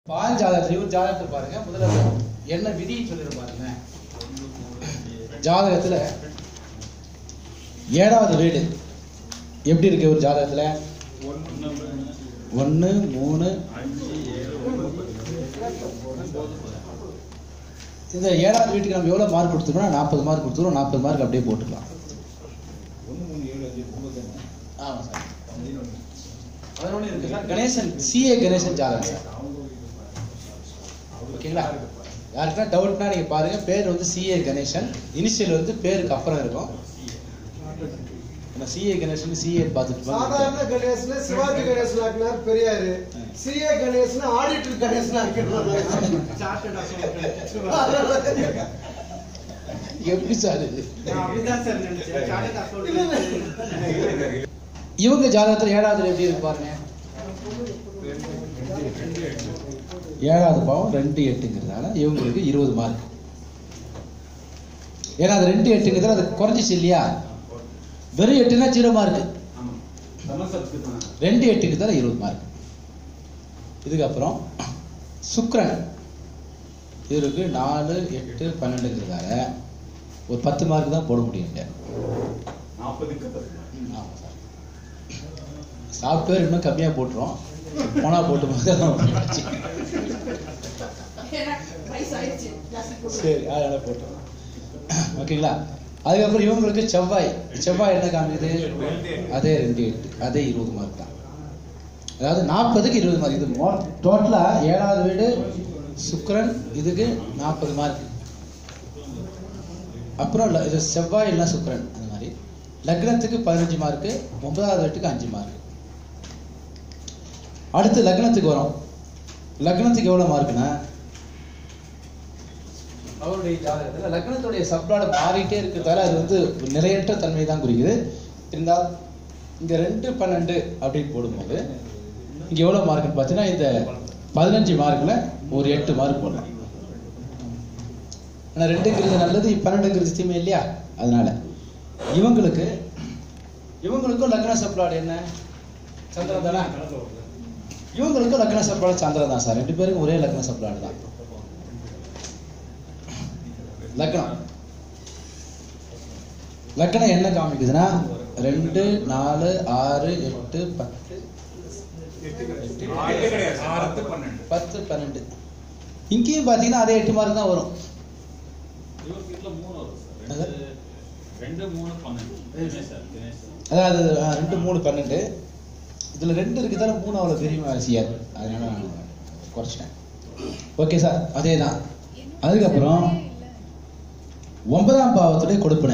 பால் ஜாதகத்துல ஒரு ஜாதகத்தை பாருங்க. முதல்ல என்ன விதி சொல்லிரு பாருங்க. ஜாதகத்துல ஏழாவது வீடு எப்படி இருக்கு ஒரு ஜாதகத்துல? 1 3 இந்த ஏழாவது வீட்டுக்கு நம்ம எவ்வளவு மார்க் கொடுத்துருக்கோம்? 40 மார்க் கொடுத்துருவோம். 40 மார்க் அப்படியே போட்டுக்கலாம். ஆமா சார். அதனோட இருக்கு சார் கணேசன் சிஏ கணேசன் ஜாதகம் சார். ஓகேங்களா? யாருக்குன்னா டவுட்னா நீங்க பாருங்க. பேர் வந்து சிஏ கணேசன். இனிஷியல் வந்து பேருக்கு அப்புறம் இருக்கும். சிஏ கணேசன் சிஏ பார்த்துட்டு சாதாரண கணேசன் சிவாஜி கணேசன் ஆக்கினார் பெரியார். சிஏ கணேசன் ஆடிட்டர் கணேசன் ஆக்கினார். எப்படி சார் இது? அப்படிதான் சார் நினைச்சேன். Chartered accountant. இவங்க ஜாதகத்துல ஏழாவது எப்படி இருக்கு பாருங்க. ஏழாவது பாவம் 2 8ங்கிறதால இவங்களுக்கு 20 மார்க். ஏன்னா அது 2 8ங்கிறதால அது குறைஞ்சிச்சு இல்லையா? வெறும் 8னா 0 மார்க். 2 8ங்கிறதால 20 மார்க். இதுக்கப்புறம் சுக்கிரன் இவருக்கு 4 8 12ங்கிறதால ஒரு 10 மார்க் தான் போட முடியும். 40 சாஃப்ட்வேர் இன்னும் கம்மியா போட்டுரும். போனா போட்டு சரி அதனால போட்டுரும். ஓகேங்களா? அதுக்கப்புறம் இவங்களுக்கு செவ்வாய் என்ன காமிக்குது? அதே 2 8 அதே 20 மார்க் தான். அதாவது 40க்கு 20 மார்க். இது டோட்டலா ஏழாவது வீடு சுக்கிரன் இதுக்கு 40 மார்க். அப்புறம் இது செவ்வாய் இல்ல சுக்கிரன் அந்த மாதிரி லக்னத்துக்கு 15 மார்க். 9வது வீட்டுக்கு 5 மார்க். அடுத்து லக்னத்துக்கு வரும். லக்னத்துக்கு எவ்வளவு மார்க்னா அவருடைய ஜாதகத்துல லக்னத்துடைய சப்ளாட் மாறிட்டே இருக்கிறதால அது வந்து நிலையற்ற தன்மை தான் குறிக்குது. இருந்தால் இங்க 2 12 அப்படின்னு போடும்போது இங்க எவ்வளவு மார்க்னு பார்த்தீங்கன்னா இந்த 15 மார்க்ல ஒரு 8 மார்க் போடலாம். ஆனா 2ங்கிறது நல்லது, 12ங்கிறது தீமை இல்லையா? அதனால இவங்களுக்கும் லக்ன சப்ளாட் என்ன? சந்திரன் தானே. இவங்களுக்கும் லக்ன சப்ளாட் சந்திரன் தான் சார். 2 பேருக்கும் ஒரே லக்ன சப்ளாட் தான். லக்னம் என்ன காமிக்குதுன்னா 2 4 6 8 10 12. இங்கேயும் பாத்தீங்கன்னா அதே 8 மார்க் தான் வரும். 2 3 12 அதாவது 2 3 12. இதுல 2 இருக்குதால 3 அவ்வளவு பெரிய அவசியம். அதனால நான் குறைச்சிட்டேன். ஓகே சார், அதே தான். அதுக்கப்புறம் 9ஆம் பாவத்துடைய கொடுப்பினை.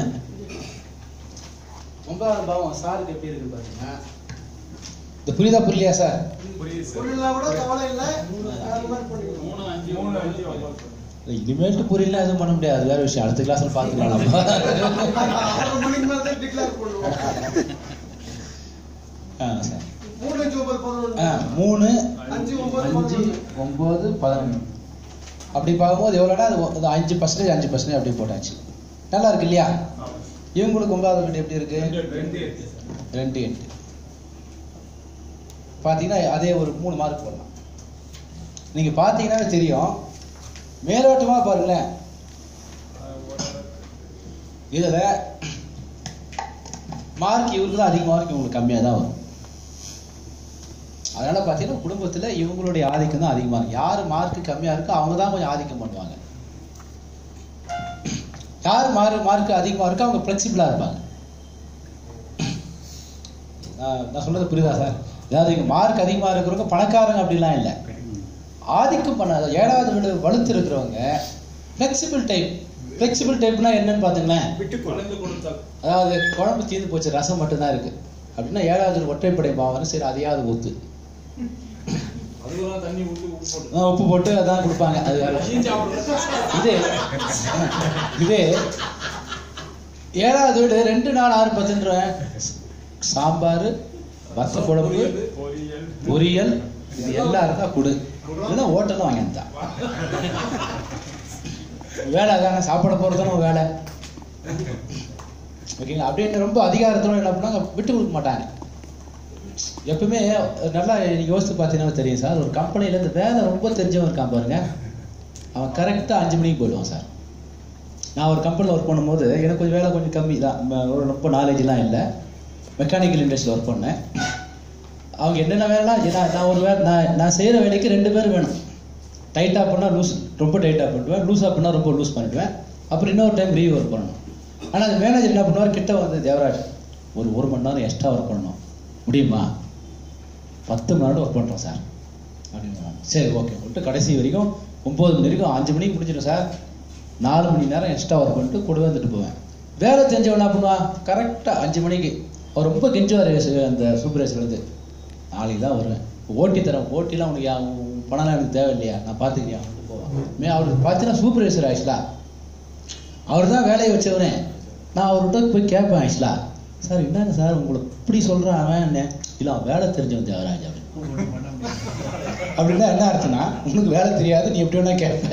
9ஆம் பாவம் சாருக்கு எப்படி இருக்கு பாத்தீங்கன்னா இது புரியலையா சார்? புரியல கூட கவலை இல்ல. இனிமேட்டு புரியல எதுவும் பண்ண முடியாது. வேற விஷயம். அடுத்த கிளாஸ்ல பாத்துக்கலாம். 6 மணிக்கு மேல தான் டிக்ளேர் பண்ணுவோம். சார் 3 ஜூபர் 11 3 5 9 11 அப்படி பார்க்கும்போது எவ்வளோனா அது 5% 5% அப்படி போட்டாச்சு. நல்லா இருக்கு இல்லையா? இவங்களுக்கு 9வது வீடு எப்படி இருக்கு? 2 8 பார்த்தீங்கன்னா அதே ஒரு 3 மார்க் போடலாம். நீங்க பார்த்தீங்கன்னா தெரியும். மேலோட்டமா பாருங்களேன். இதுல மார்க் இவருக்கு தான் அதிக மார்க், இவங்களுக்கு கம்மியா தான் வரும். அதனால பார்த்தீங்கன்னா குடும்பத்துல இவங்களுடைய ஆதிக்கம் தான் அதிகமா இருக்கு. யாரு மார்க் கம்மியா இருக்கோ அவங்க தான் கொஞ்சம் ஆதிக்கம் பண்ணுவாங்க. யார் மார்க் அதிகமா இருக்கோ அவங்க பிளெக்சிபிளா இருப்பாங்க. நான் சொல்றது புரியுதா சார்? அதாவது இங்க மார்க் அதிகமா இருக்கிறவங்க பணக்காரங்க அப்படிலாம் இல்லை. ஆதிக்கம் பண்ணாத 7வது வீடு வலுத்து இருக்கிறவங்க பிளெக்சிபிள் டைப். பிளெக்சிபிள் டைப்னா என்னன்னு பாத்தீங்களேன். அதாவது குழம்பு தீர்ந்து போச்சு, ரசம் மட்டும்தான் இருக்கு அப்படின்னா 7வது ஒற்றைப்படை பாவம். சரி அதையாவது ஊத்து, உப்பு போட்டு அதான் கொடுப்பாங்க. அது இதே 7வது வீடு 2 4 6 10 சாம்பார் வத்த குழம்பு பொரியல் இது எல்லாம் இருந்தா கொடு. இல்லைன்னா ஹோட்டல்ல வாங்கிட்டா வேலை தானே. சாப்பிட போறதானே வேலை. ஓகேங்களா? அப்படின்னு ரொம்ப அதிகாரத்தோட என்ன பண்ணாங்க, விட்டு கொடுக்க மாட்டாங்க. எப்பவுமே நல்லா யோசித்து பார்த்தீங்கன்னா தெரியும் சார், ஒரு கம்பெனியில் இந்த வேலை ரொம்ப தெரிஞ்சவன் இருக்கான் பாருங்க, அவன் கரெக்டாக 5 மணிக்கு போயிடுவான் சார். நான் ஒரு கம்பெனியில் ஒர்க் பண்ணும்போது எனக்கு கொஞ்சம் வேலை கொஞ்சம் கம்மி தான், ஒரு ரொம்ப நாலேஜ்லாம் இல்லை. மெக்கானிக்கல் இண்டஸ்ட்ரியில் ஒர்க் பண்ணேன். அவங்க என்னென்ன வேலைலாம் நான் ஒரு வேலை நான் செய்கிற வேலைக்கு 2 பேர் வேணும். டைட்டாக பண்ணால் லூஸ், ரொம்ப டைட்டாக பண்ணுவேன். லூஸாக பண்ணால் ரொம்ப லூஸ் பண்ணிவிடுவேன். அப்புறம் இன்னொரு டைம் ரீ ஒர்க் பண்ணணும். ஆனால் அந்த மேனேஜர் என்ன பண்ணுவார், கிட்ட வந்து தேவராஜ் ஒரு மணி நேரம் எக்ஸ்ட்ரா ஒர்க் பண்ணணும், முடியுமா? 10 மணி நேரம் ஒர்க் பண்ணுறோம் சார் அப்படின்னு. சரி ஓகே விட்டு கடைசி வரைக்கும் 9 மணி வரைக்கும் 5 மணிக்கு முடிச்சிடும் சார். 4 மணி நேரம் எக்ஸ்ட்ரா ஒர்க் பண்ணிட்டு கூட வந்துட்டு போவேன். வேலை தெரிஞ்சவன் என்ன பண்ணுவான், கரெக்டாக 5 மணிக்கு அவர் ரொம்ப கெஞ்சுவார் அந்த சூப்பர்வைசர் வந்து, நாளைக்கு தான் வருவேன், ஓட்டி தரேன், ஓட்டிலாம் உனக்கு பணம்லாம் எனக்கு தேவையில்லையா, நான் பார்த்துக்கிறியா அவனுக்கு போவேன். அவருக்கு பார்த்தீங்கன்னா சூப்பர்வைசர் ஆயிடுச்சுலா, அவர் தான் வேலையை வச்சவனே. நான் அவர்கிட்ட போய் கேட்பேன், ஆயிடுச்சுலா சார் என்னங்க சார் உங்களை இப்படி சொல்கிறான் அவன் என்ன, இல்லை அவன் வேலை தெரிஞ்சவன் தேவராஜ் அப்படின்னா என்ன அர்த்தம்னா, உனக்கு வேலை தெரியாது, நீ எப்படி வேணா கேட்ப,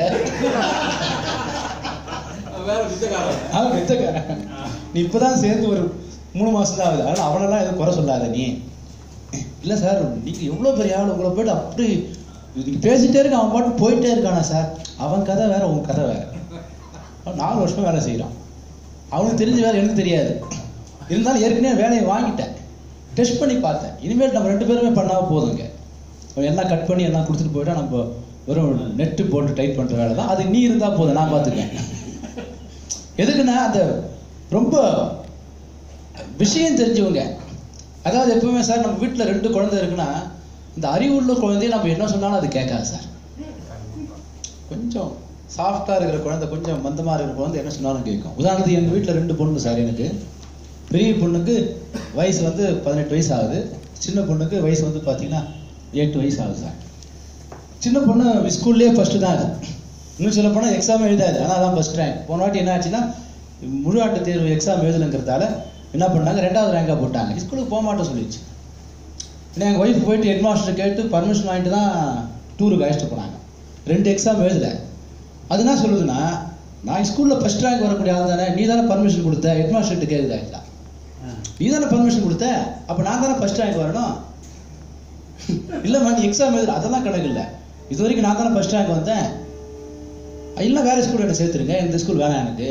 அவன் வித்தக்காரன், நீ இப்போதான் சேர்ந்து ஒரு 3 மாசம் தான் ஆகுது, அதனால் அவனெல்லாம் எதுவும் குறை சொல்லாத நீ. இல்லை சார் நீங்கள் எவ்வளோ பெரிய ஆள், உங்களை போய்ட்டு அப்படி நீங்கள் பேசிகிட்டே இருக்க, அவன் பாட்டு போயிட்டே இருக்கானா சார், அவன் கதை வேற உன் கதை வேற. அவன் 4 வருஷமா வேலை செய்கிறான், அவனுக்கு தெரிஞ்ச வேலை எனக்கு தெரியாது. இருந்தாலும் ஏற்கனவே வேலையை வாங்கிட்டேன், டெஸ்ட் பண்ணி பார்த்தேன். இனிமேல் நம்ம 2 பேருமே பண்ணால் போதுங்க, எல்லாம் கட் பண்ணி எல்லாம் கொடுத்துட்டு போயிட்டா நம்ம வெறும் நெட்டு போட்டு டைட் பண்ணுற வேலை தான், அது நீ இருந்தால் போதும், நான் பார்த்துக்கேன். எதுக்குன்னா அந்த ரொம்ப விஷயம் தெரிஞ்சவங்க. அதாவது எப்பவுமே சார் நம்ம வீட்டில் 2 குழந்தை இருக்குன்னா, இந்த அறிவுள்ள குழந்தைய நம்ம என்ன சொன்னாலும் அது கேட்காது சார். கொஞ்சம் சாஃப்டாக இருக்கிற குழந்தை, கொஞ்சம் மந்தமாக இருக்கிற குழந்தை என்ன சொன்னாலும் கேட்கும். உதாரணத்துக்கு எங்கள் வீட்டில் 2 பொண்ணு சார். எனக்கு பெரிய பொண்ணுக்கு வயசு வந்து 18 வயசு ஆகுது, சின்ன பொண்ணுக்கு வயசு வந்து பார்த்தீங்கன்னா 8 வயசு ஆகுது சார். சின்ன பொண்ணு ஸ்கூல்லேயே ஃபஸ்ட்டு தான் அது, இன்னும் சொல்ல போனால் எக்ஸாம் எழுதாது, ஆனால் அதான் ஃபஸ்ட் ரேங்க். போன வாட்டி என்ன ஆச்சுன்னா, முழு ஆண்டு தேர்வு எக்ஸாம் எழுதுங்கிறதால என்ன பண்ணாங்க, 2வது ரேங்காக போட்டாங்க. ஸ்கூலுக்கு போக மாட்டேன் சொல்லிடுச்சு. ஏன்னா எங்கள் ஒய்ஃப் போயிட்டு ஹெட் மாஸ்டர் கேட்டு பர்மிஷன் வாங்கிட்டு தான் டூருக்கு அழைச்சிட்டு போனாங்க. 2 எக்ஸாம் எழுதலை. அது என்ன சொல்லுதுன்னா, நான் ஸ்கூலில் ஃபஸ்ட் ரேங்க் வரக்கூடிய ஆள் தானே, நீ தானே பர்மிஷன் கொடுத்த, ஹெட் மாஸ்டர்கிட்ட கேட்குதா, நீ தானே பர்மிஷன் கொடுத்த, அப்போ நான் தானே ஃபஸ்ட் ரேங்க் வரணும். இல்லைம்மா நீ எக்ஸாம் எழுதுற, அதெல்லாம் கணக்கு இல்லை, இது வரைக்கும் நான் தானே ஃபஸ்ட் ரேங்க் வந்தேன், இல்லை வேறு ஸ்கூல் என்ன சேர்த்துருங்க, இந்த ஸ்கூல் வேணாம் எனக்கு.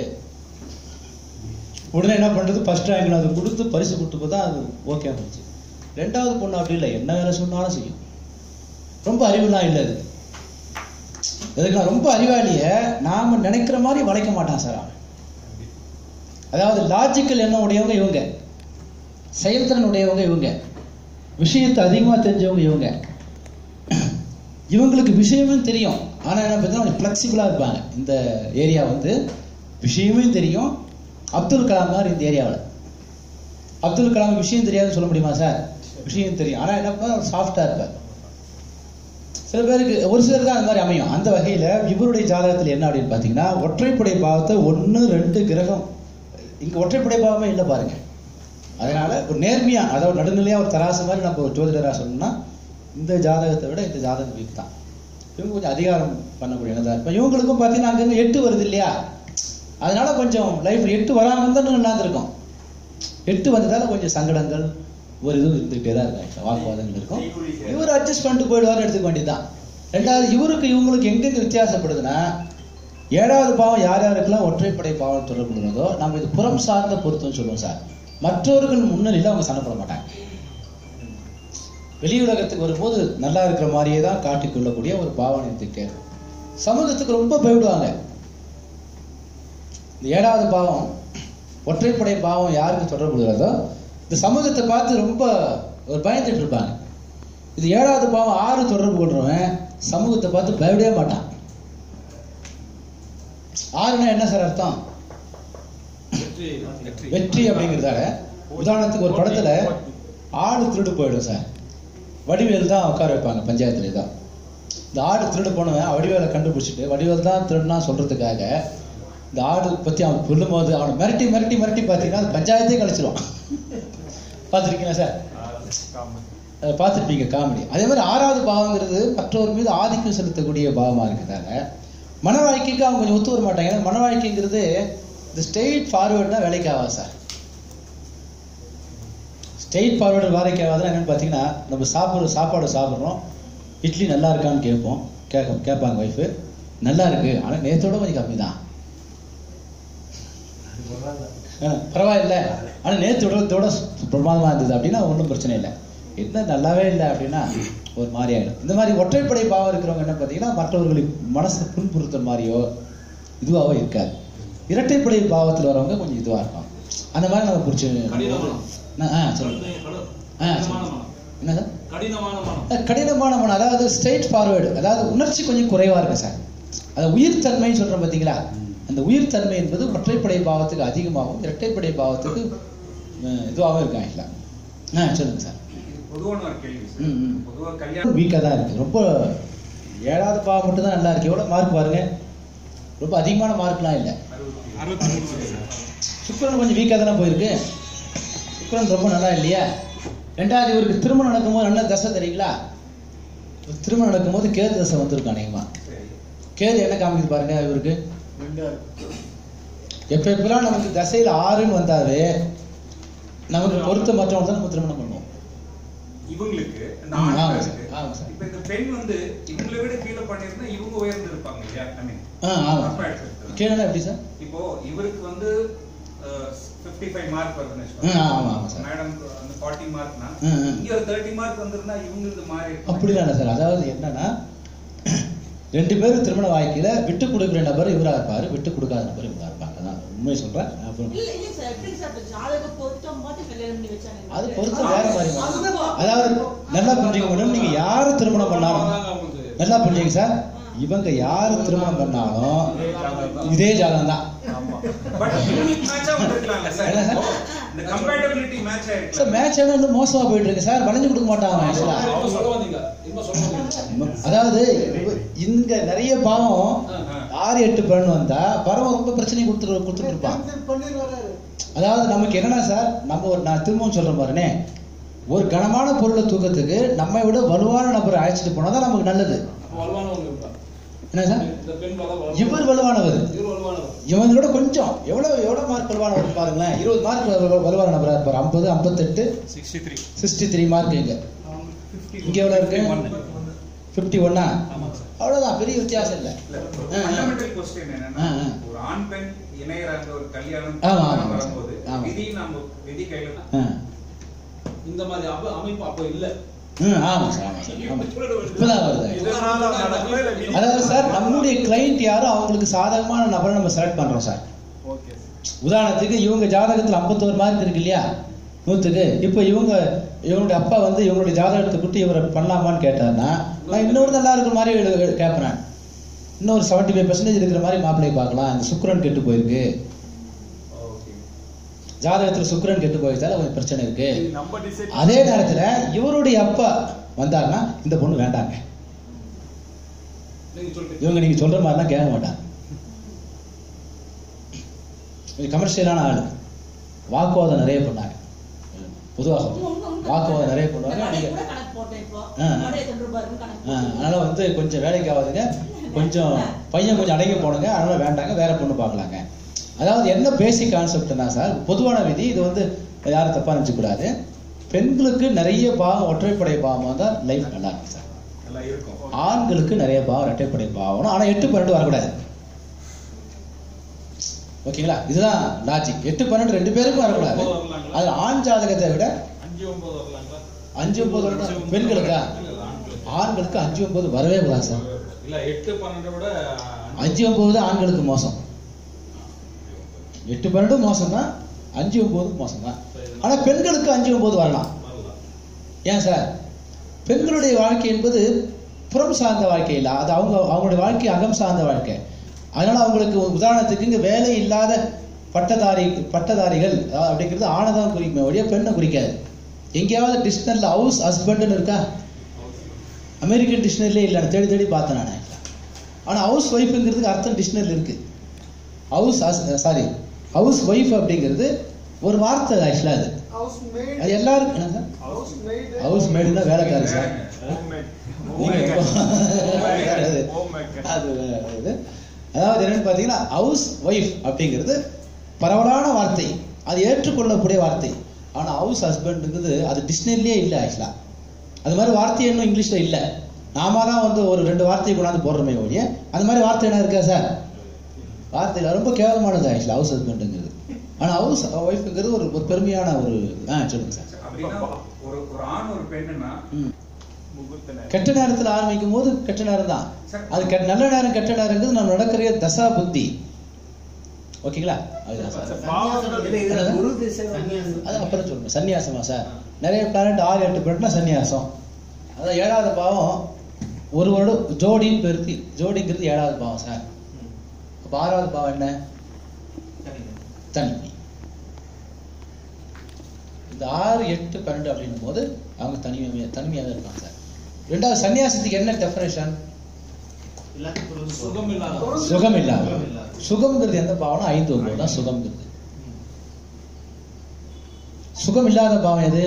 உடனே என்ன பண்ணுறது, ஃபஸ்ட் ரேங்க் அது கொடுத்து பரிசு கொடுத்து பார்த்தா அது ஓகே ஆச்சு. 2வது பொண்ணு அப்படி இல்லை, என்ன வேலை சொன்னாலும் செய்யும். ரொம்ப அறிவுலாம் இல்லை அது. அதுக்கு ரொம்ப அறிவாளியை நாம் நினைக்கிற மாதிரி வளைக்க மாட்டான் சார் அவன். அதாவது லாஜிக்கல் என்ன உடையவங்க இவங்க, செயல்திறன் உடையவங்க இவங்க, விஷயத்தை அதிகமாக தெரிஞ்சவங்க இவங்க. இவங்களுக்கு விஷயமும் தெரியும், ஆனால் என்ன பார்த்தீங்கன்னா கொஞ்சம் ஃப்ளெக்சிபிளாக இருப்பாங்க. இந்த ஏரியா வந்து விஷயமும் தெரியும். அப்துல் கலாம் மாதிரி இந்த ஏரியாவில். அப்துல் கலாம் விஷயம் தெரியாதுன்னு சொல்ல முடியுமா சார்? விஷயம் தெரியும், ஆனால் என்ன சாஃப்டாக இருப்பார். சில பேருக்கு, ஒரு சிலர் தான் அந்த மாதிரி அமையும். அந்த வகையில் இவருடைய ஜாதகத்தில் என்ன அப்படின்னு பார்த்தீங்கன்னா, ஒற்றைப்படை பாவத்தை 1, 2 கிரகம், இங்கே ஒற்றைப்படை பாவமே இல்லை பாருங்க. அதனால ஒரு நேர்மையாக, அதாவது நடுநிலையாக ஒரு தராசு மாதிரி நம்ம ஒரு ஜோதிடராக சொன்னோம்னா, இந்த ஜாதகத்தை விட இந்த ஜாதகம் வீக் தான். இவங்க கொஞ்சம் அதிகாரம் பண்ணக்கூடியதாக இருப்பேன். இவங்களுக்கும் பார்த்தீங்கன்னா அங்கங்கே 8 வருது இல்லையா, அதனால கொஞ்சம் லைஃப் 8 வராமல் தான் நல்லா இருக்கும். 8 வந்ததால கொஞ்சம் சங்கடங்கள் ஒரு இதுவும் இருந்துகிட்டே தான் இருக்கும், வாக்குவாதங்கள் இருக்கும். இவர் அட்ஜஸ்ட் பண்ணிட்டு போயிடுவார்னு எடுத்துக்க வேண்டியதுதான். 2வது இவருக்கு இவங்களுக்கு எங்கெங்க வித்தியாசப்படுதுன்னா, 7வது பாவம் யார் யாருக்கெல்லாம் ஒற்றைப்படை பாவம் தொடர்புள்ளதோ, நம்ம இது புறம் சார்ந்த பொருத்தம் சொல்லுவோம் சார். மற்றவர்கள் முன்னிலையில் அவங்க சண்டை போட மாட்டாங்க. வெளியுலகத்துக்கு வரும்போது நல்லா இருக்கிற மாதிரியே தான் காட்டிக்கொள்ளக்கூடிய ஒரு பாவனை இருந்துகிட்டே இருக்கும். சமூகத்துக்கு ரொம்ப பயப்படுவாங்க. இந்த 7வது பாவம், ஒற்றைப்படை பாவம் யாருக்கு தொடர்புள்ளதோ இந்த சமூகத்தை பார்த்து ரொம்ப ஒரு பயந்துட்டு இருப்பாங்க. இது 7வது பாவம் 6 தொடர்பு கொள்றவன் சமூகத்தை பார்த்து பயப்படவே மாட்டான். 6னா என்ன சார் அர்த்தம்? வெற்றி அப்படிங்கிறதால. உதாரணத்துக்கு ஒரு படத்துல ஆடு திருடு போயிடும் சார், வடிவேல் தான் உட்கார வைப்பாங்க பஞ்சாயத்துல. தான் இந்த ஆடு திருடு போனவன் வடிவேலை கண்டுபிடிச்சிட்டு வடிவேல் தான் திருடுனா சொல்றதுக்காக இந்த ஆடு பத்தி அவன் சொல்லும் போது அவனை மிரட்டி மிரட்டி மிரட்டி பார்த்தீங்கன்னா அது பஞ்சாயத்தே கழிச்சிருவான். பார்த்துருக்கீங்களா சார்? அதை பார்த்துருப்பீங்க, காமெடி. அதே மாதிரி 6வது பாவங்கிறது மற்றவர் மீது ஆதிக்கம் செலுத்தக்கூடிய பாவமாக இருக்கிறதால மன வாழ்க்கைக்கு அவங்க கொஞ்சம் ஒத்து வர மாட்டாங்க. ஏன்னா மன வாழ்க்கைங்கிறது இந்த ஸ்ட்ரெயிட் ஃபார்வேர்ட்னா வேலைக்கு ஆகாது சார். ஸ்ட்ரெயிட் ஃபார்வர்டு வாரிக்கையாவதுனா என்னன்னு பார்த்தீங்கன்னா, நம்ம சாப்பாடு சாப்பிட்றோம், இட்லி நல்லா இருக்கான்னு கேட்பாங்க ஒய்ஃபு. நல்லா இருக்கு, ஆனால் நேற்றோட கொஞ்சம் கம்மி தான், பரவாயில்ல, ஆனால் நேற்றோட பிரமாதமாக இருந்தது அப்படின்னா ஒன்றும் பிரச்சனை இல்லை. என்ன நல்லாவே இல்லை அப்படின்னா ஒரு மாதிரி ஆகிடும். இந்த மாதிரி ஒற்றைப்படை பாவம் இருக்கிறவங்க என்ன பார்த்தீங்கன்னா, மற்றவர்களுக்கு மனசை புண்புறுத்தல் மாதிரியோ இதுவாகவோ இருக்காது. இரட்டைப்படை பாவத்தில் வரவங்க கொஞ்சம் இதுவாக இருக்கும். அந்த மாதிரி நம்ம பிடிச்சி என்ன சார் கடினமான மனம், அதாவது ஸ்ட்ரெயிட் ஃபார்வேர்டு, அதாவது உணர்ச்சி கொஞ்சம் குறைவாக இருக்கு சார். அது உயிர்த்தன்மைன்னு சொல்கிறோம் பார்த்தீங்களா, அந்த உயிர்த்தன்மை என்பது ஒற்றைப்படை பாவத்துக்கு அதிகமாகவும் இரட்டைப்படை பாவத்துக்கு இதுவாகவும் இருக்காங்களா. சொல்லுங்க சார். வீக்காக தான் இருக்கு, ரொம்ப 7வது பாவம் மட்டும் தான் நல்லா இருக்கு. எவ்வளோ மார்க் பாருங்க, ரொம்ப அதிகமான மார்க்லாம் இல்லை. சுக்கிரன் கொஞ்சம் வீக்காக தானே போயிருக்கு. சுக்கிரன் ரொம்ப நல்லா இல்லையா. 2வது இவருக்கு திருமணம் நடக்கும்போது நல்ல தசை தெரியுங்களா. திருமணம் நடக்கும்போது கேது தசை வந்திருக்கும் அநேகமா. கேது என்ன காமிக்குது பாருங்க இவருக்கு. எப்பெல்லாம் நமக்கு தசையில் 6ன்னு வந்தாவே நமக்கு பொருத்த மற்றவங்க தான் நம்ம திருமணம் பண்ணுவோம். இவங்களுக்கு இப்ப இந்த பெண் வந்து இவங்களை விட கீழே பண்ணிருந்தா இவங்க உயர்ந்து இருப்பாங்க இல்லையா. கீழே எப்படி சார்? இப்போ இவருக்கு வந்து 55 மார்க் வருதுன்னு மேடம் அந்த 40 மார்க்னா இங்க ஒரு 30 மார்க் வந்திருந்தா இவங்களுக்கு மாறி அப்படிதான் சார். அதாவது என்னன்னா, 2 பேரும் திருமண வாழ்க்கையில விட்டு கொடுக்குற நபர் இவரா இருப்பாரு, விட்டு கொடுக்காத நபர் இவரா இருப்பாங்க. நான் உண்மையை சொல்றேன். அது பொறுத்து வேற மாதிரி. அதாவது நல்லா புரிஞ்சுக்க முடியும். நீங்க யாரு திருமணம் பண்ணாலும் நல்லா புரிஞ்சுங்க சார், இவங்க யாரு திருமணம் பண்ணாலும் இதே ஜாதகம் தான். மேட்ச் இன்னும் மோசமா போயிட்டு இருக்கு சார். வளைஞ்சு கொடுக்க மாட்டாங்க. அதாவது இங்க நிறைய பாவம் 6, 8 பெண் வந்தா பரவ ரொம்ப பிரச்சனை கொடுத்துட்டு இருப்பான். அதாவது நமக்கு என்னன்னா சார், நான் திரும்பவும் சொல்றேன் பாருனே, ஒரு கனமான பொருளை தூக்கத்துக்கு நம்மை விட வலுவான நபரை அழைச்சிட்டு போனாதான் நமக்கு நல்லது. என்ன சார், இவர் வலுவானவர், இவங்களோட கொஞ்சம் எவ்வளவு மார்க் வலுவானவர் பாருங்களேன். 20 மார்க் வலுவான நபரா இருப்பார். 50, 58, 63 மார்க். இங்க எவ்வளவு இருக்கு? 51. அவ்வளவுதான், பெரிய வித்தியாசம் இல்ல. ஒரு ஆண் பெண் இணையறாங்க, ஒரு கல்யாணம் வரும்போது விதி கையில இந்த மாதிரி அமைப்பு அப்ப இல்ல. அதாவது சார், நம்முடைய கிளைண்ட் யாரும் அவங்களுக்கு சாதகமான நபரை நம்ம செலக்ட் பண்றோம் சார். உதாரணத்துக்கு இவங்க ஜாதகத்துல 51 மார்க் இருக்கு இல்லையா 100க்கு. இப்போ இவங்களுடைய அப்பா வந்து இவங்களுடைய ஜாதகத்தை கொடுத்து இவரை பண்ணலாமான்னு கேட்டாருன்னா, நான் இன்னொரு நல்லா இருக்கிற மாதிரி கேட்பேன். இன்னொரு 75% இருக்கிற மாதிரி மாப்பிள்ளை பார்க்கலாம். இந்த சுக்கிரன் கெட்டு போயிருக்கு, ஜாதகத்துல சுக்கிரன் கெட்டு போயிருந்தால கொஞ்சம் பிரச்சனை இருக்கு. அதே நேரத்துல இவருடைய அப்பா வந்தாருன்னா இந்த பொண்ணு வேண்டாங்க, இவங்க நீங்க சொல்ற மாதிரிலாம் கேட்க மாட்டாங்க. கமர்ஷியலான ஆளு, வாக்குவாதம் நிறைய பண்ணாங்க. பொதுவாக வாக்குவாதம் நிறைய பண்ணுவாங்க. அதனால வந்து கொஞ்சம் வேலைக்கு ஆகாதுங்க, கொஞ்சம் பையன் கொஞ்சம் அடங்கி போனுங்க, அதனால வேண்டாங்க, வேற பொண்ணு பார்க்கலாங்க. அதாவது என்ன பேசிக் கான்செப்ட்னா சார், பொதுவான விதி, இது வந்து யாரும் தப்பா நினைச்சு கூடாது. பெண்களுக்கு நிறைய பாவம் ஒற்றைப்படை பாவம் தான் லைஃப் நல்லா இருக்கு சார். ஆண்களுக்கு நிறைய பாவம் இரட்டைப்படை பாவம், ஆனா 8, 12 வரக்கூடாது. ஓகேங்களா, இதுதான் லாஜிக். 8, 12 2 பேருக்கும் வரக்கூடாது. அது ஆண் ஜாதகத்தை விட 5, 9 பெண்களுக்கா, ஆண்களுக்கு 5, 9 வரவே கூடாது சார். 5, 9 ஆண்களுக்கு மோசம், 8, 12 மோசம் தான், 5, 9 மோசம் தான். ஆனா பெண்களுக்கு 5, 9 வரலாம். ஏன் சார்? பெண்களுடைய வாழ்க்கை என்பது புறம் சார்ந்த வாழ்க்கை இல்லை, அது அவங்களுடைய வாழ்க்கை அகம் சார்ந்த வாழ்க்கை. அதனால அவங்களுக்கு உதாரணத்துக்கு இங்க வேலை இல்லாத பட்டதாரிகள் அப்படிங்கிறது ஆணைதான் குறிக்குமே ஒழிய பெண்ணை குறிக்காது. எங்கேயாவது டிக்ஷனரியில் ஹவுஸ் ஹஸ்பண்ட்னு இருக்கா? அமெரிக்கன் டிக்ஷனரிலே இல்லை, தேடி தேடி பார்த்தேன் நான். ஆனா ஹவுஸ் ஒய்ஃப்ங்கிறதுக்கு அர்த்தம் டிக்ஷனரியில் இருக்கு. ஹவுஸ் ஒய்ஃப் அப்படிங்கிறது ஒரு வார்த்தை ஆக்சுவலா. அது எல்லாருக்கும் என்ன சார்? ஹவுஸ் மேடுன்னா வேலைக்காரி சார். அதாவது என்னன்னு பாத்தீங்கன்னா, ஹவுஸ் ஒய்ஃப் அப்படிங்கிறது பரவலான வார்த்தை, அது ஏற்றுக்கொள்ளக்கூடிய வார்த்தை. ஆனா ஹவுஸ் ஹஸ்பண்டுங்கிறது அது டிக்ஷனரியிலே இல்லை ஆக்சுவலா. அது மாதிரி வார்த்தை இன்னும் இங்கிலீஷ்ல இல்லை. நாம தான் வந்து ஒரு 2 வார்த்தையை கொண்டாந்து போடுறோமே ஒழிய அது மாதிரி வார்த்தை என்ன இருக்கா சார்? வார்த்தையில ரொம்ப கேவலமானது ஆக்சுவலா ஹவுஸ் ஹஸ்பண்டுங்கிறது. ஆனா ஹவுஸ் ஒய்ஃப்ங்கிறது ஒரு பெருமையான ஒரு சொல்லுங்க சார். அப்படின்னா ஒரு ஆண் ஒரு பெண்ணுன்னா கெட்ட நேரத்துல ஆரம்பிக்கும் போது கெட்ட நேரம் தான் அது. நல்ல நேரம் கெட்ட நேரங்கிறது நம்ம நடக்கிற தசா புத்தி. ஓகேங்களா? அதுதான் சார். அது அப்புறம் சொல்லுங்க. சன்னியாசமா சார்? நிறைய பிளானட் 6 8 பிளானட்னா சன்னியாசம். அதான் 7வது பாவம் ஒரு வருடம் ஜோடின்னு பெருத்தி. ஜோடிங்கிறது 7வது பாவம் சார். அப்ப 6வது பாவம் என்ன? தனிமை. இந்த 6 8 12 அப்படின்னும் போது அவங்க தனிமையாக இருக்காங்க சார். 2வது சன்னியாசத்துக்கு என்ன டெஃபினேஷன்? சுகம் இல்லாத. சுகம்ங்கிறது எந்த பாவம்னா 5 9 தான் சுகம்ங்கிறது. சுகம் இல்லாத பாவம் எது?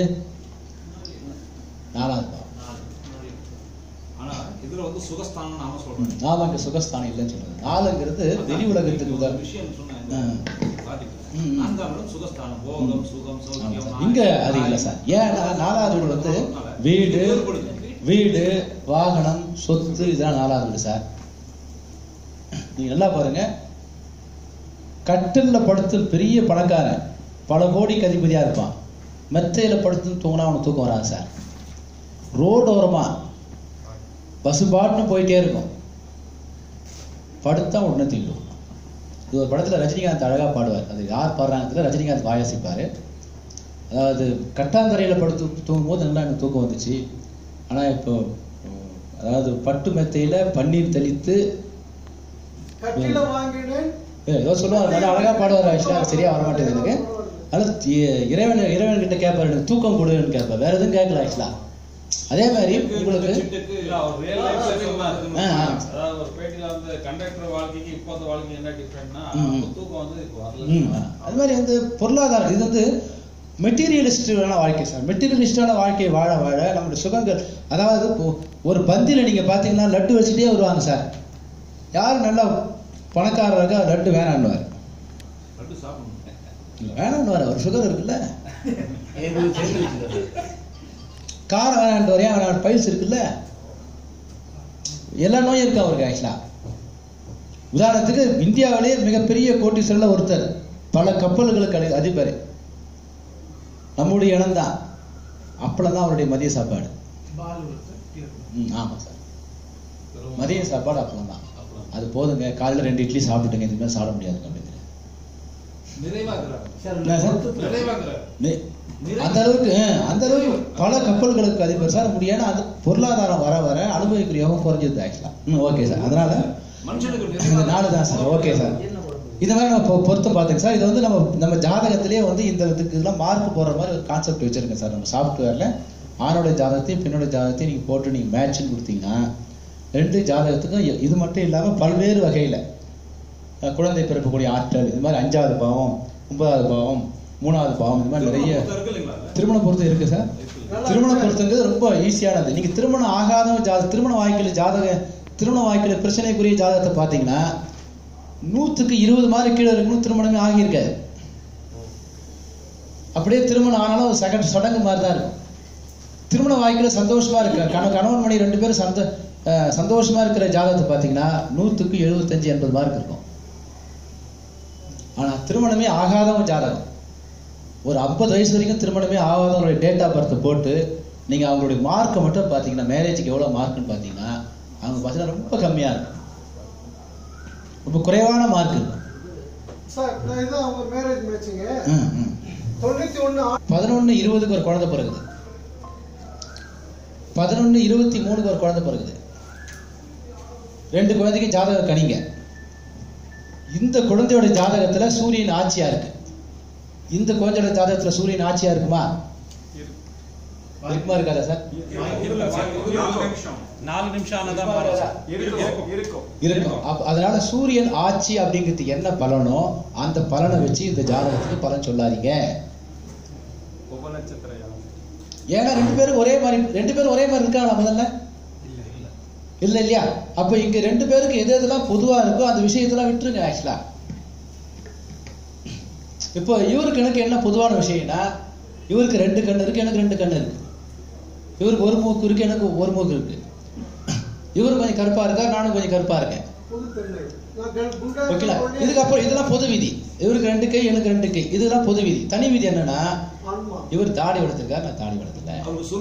4வது பாவம். ஆனா இதுல வந்து சுகஸ்தானம் நாம சொல்றோம். நாம சுகஸ்தானம் இல்லைன்னு சொல்றது. 4ங்கிறது வெளி உலகத்துக்கு உதாரணம். விஷயம் சொன்னேன். 4ஆம் இடம் சுகஸ்தானம், போகம், சுகம், சௌக்கியம். இங்க அது இல்லை சார். ஏன்னா 4வது வீடு வந்து வீடு வாகனம் சொத்து இதெல்லாம் 4வது வீடு சார். நீங்க நல்லா பாருங்க. கட்டில்ல படுத்து பெரிய பணக்காரன் பல கோடிக்கு அதிபதியா இருப்பான். மெத்தையில படுத்து தூங்கினா அவனுக்கு தூக்கம் வராது சார். ரோடு ஓரமா பஸ் பாட்டுன்னு போயிட்டே இருக்கும். படுத்தா உடனே தூங்கிடும். இது ஒரு படத்துல ரஜினிகாந்த் அழகா பாடுவார். அது யார் பாடுறாங்க? ரஜினிகாந்த் வாசிப்பாரு. அதாவது கட்டாந்தரையில படுத்து தூங்கும் போது நல்லா எனக்கு தூக்கம் வந்துச்சு. ஆனா இப்போ அதாவது பட்டு மெத்தையில பன்னீர் தெளித்து ஏதோ சொல்லுவார். நல்லா அழகா பாடுவார். ஆக்சுவலா சரியா வரமாட்டேது எனக்கு. அதனால இறைவன் கிட்ட கேட்பாரு எனக்கு தூக்கம் கொடுன்னு கேட்பார். வேற எதுவும் கேட்கல ஆக்சுவலா. அதே மாதிரி உங்களுக்கு அது மாதிரி வந்து பொருளாதாரம் இது வந்து மெட்டீரியலிஸ்டான வாழ்க்கை சார். மெட்டீரியலிஸ்டான வாழ்க்கையை வாழ வாழ நம்மளுடைய சுகங்கள், அதாவது ஒரு பந்தியில நீங்க பாத்தீங்கன்னா லட்டு வச்சுட்டே வருவாங்க சார். யாரும் நல்லா பணக்காரராக லட்டு வேணான்னுவார். வேணான்னுவார். அவர் சுகர் இருக்குல்ல. காரம் வேணான்ட்டு ஏன் வேணாம்? பைல்ஸ் இருக்குல்ல. எல்லா நோயும் இருக்கு அவருக்கு ஆக்சுவலா. உதாரணத்துக்கு இந்தியாவிலேயே மிகப்பெரிய கோட்டீஸ்வரர்ல ஒருத்தர், பல கப்பல்களுக்கு அதிபர். நம்முடைய இனம் தான். அப்பளம் தான் அவருடைய மதிய சாப்பாடு. ஆமா சார், மதிய சாப்பாடு அப்பளம் தான். அது போதுங்க, காலையில் 2 இட்லி சாப்பிட்டுங்க, இதுக்கு மேலே சாப்பிட முடியாது அப்படின்னு. அந்த அளவுக்கு பல கப்பல்களுக்கு அதிபர் சார் முடியாது. அது பொருளாதாரம் வர வர அனுபவிக்கிறவங்க குறைஞ்சது ஆக்சுவலா. Okay sir. அதனால இந்த 4 தான் சார். Okay sir. இந்த மாதிரி நம்ம பொருத்தம் பார்த்தேங்க சார். இது வந்து நம்ம ஜாதகத்திலேயே வந்து இந்த இதுக்கெல்லாம் மார்க் போடுற மாதிரி ஒரு கான்செப்ட் வச்சிருக்கேன் சார். நம்ம சாஃப்ட்வேர்ல ஆணோட ஜாதகத்தையும் பெண்ணோட ஜாதகத்தையும் நீங்க போட்டு நீங்க மேட்ச்னு கொடுத்தீங்கன்னா 2 ஜாதகத்துக்கும் இது மட்டும் இல்லாம பல்வேறு வகையில குழந்தை பிறக்கக்கூடிய ஆற்றல், இது மாதிரி 5வது பாவம், 9வது பாவம், 3வது பாவம், இது மாதிரி நிறைய திருமண பொருத்தம் இருக்கு சார். திருமண பொருத்தங்கிறது ரொம்ப ஈஸியானது. நீங்க திருமணம் ஆகாத திருமண வாழ்க்கையில பிரச்சனைக்குரிய ஜாதகத்தை பார்த்தீங்கன்னா 100க்கு 20 மாதிரி கீழே இருக்கணும். திருமணமே ஆகியிருக்காது. அப்படியே திருமணம் ஆனாலும் ஒரு சடங்கு மாதிரி தான் இருக்கும். திருமண வாழ்க்கையில சந்தோஷமா இருக்க கணவன் மனைவி 2 பேரும் சந்தோஷமா இருக்கிற ஜாதகத்தை பார்த்தீங்கன்னா 100க்கு 75 80 மார்க் இருக்கும். ஆனா திருமணமே ஆகாதவங்க ஜாதகம், ஒரு 50 வயசு வரைக்கும் திருமணமே ஆகாதவங்களுடைய டேட் ஆஃப் பர்த் போட்டு நீங்க அவங்களுடைய மார்க்கை மட்டும் பார்த்தீங்கன்னா, மேரேஜுக்கு எவ்வளவு மார்க்னு பார்த்தீங்கன்னா அவங்க பார்த்தீங்கன்னா ரொம்ப கம்மியா இருக்கும். ரொம்ப குறைவான மார்க் இருக்கும் சார். இதுதான் அவங்க மேரேஜ் மேட்சிங். 11-20க்கு ஒரு குழந்தை பிறகுது. 11-23க்கு ஒரு குழந்தை பிறகுது. 2 குழந்தைக்கு ஜாதகம் கணிங்க. இந்த குழந்தையோட ஜாதகத்துல சூரியன் ஆட்சியா இருக்கு. இந்த குழந்தையோட ஜாதகத்துல சூரியன் ஆட்சியா இருக்குமா? இருக்குமா இருக்காதா சார்? 4 நிமிஷம் ஆனதான் இருக்கும். அதனால சூரியன் ஆட்சி அப்படிங்கிறது என்ன பலனோ அந்த பலனை வச்சு இந்த ஜாதகத்துக்கு பலன் சொல்லாதீங்க. ஏன்னா 2 பேரும் ஒரே மாதிரி இருக்காங்களா? முதல்ல இல்ல இல்லையா? அப்ப இங்க 2 பேருக்கு எது எதெல்லாம் பொதுவா இருக்கோ அந்த விஷயத்தெல்லாம் விட்டுருங்க. ஆக்சுவலா இப்போ இவருக்கு எனக்கு என்ன பொதுவான விஷயம்னா, இவருக்கு 2 கண்ணு இருக்கு, எனக்கு 2 கண்ணு இருக்கு. இவருக்கு ஒரு மூக்கு இருக்கு, எனக்கு ஒரு மூக்கு இருக்கு. இவரு கொஞ்சம் கருப்பா இருக்கார், நானும் கொஞ்சம் கருப்பா இருக்கேன். ஓகேங்களா? இதுக்கப்புறம் இதெல்லாம் பொது விதி. இவருக்கு 2 கை, எனக்கு 2 கை, இதெல்லாம் பொது விதி. தனி விதி என்னன்னா, இவர் தாடி வளர்த்திருக்காரு, நான் தாடி வளர்த்தல.